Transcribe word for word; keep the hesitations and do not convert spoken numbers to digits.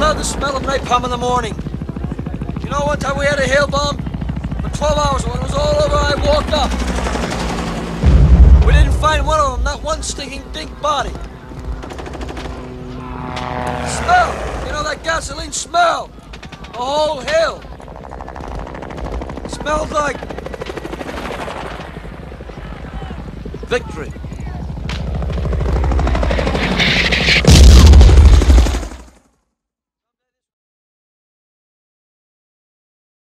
love the smell of napalm in the morning. You know, one time we had a hail bomb? For twelve hours, when it was all over, I woke up. We didn't find one of them, not one stinking dink body. Smell! You know that gasoline smell? The whole hill. It smelled like victory.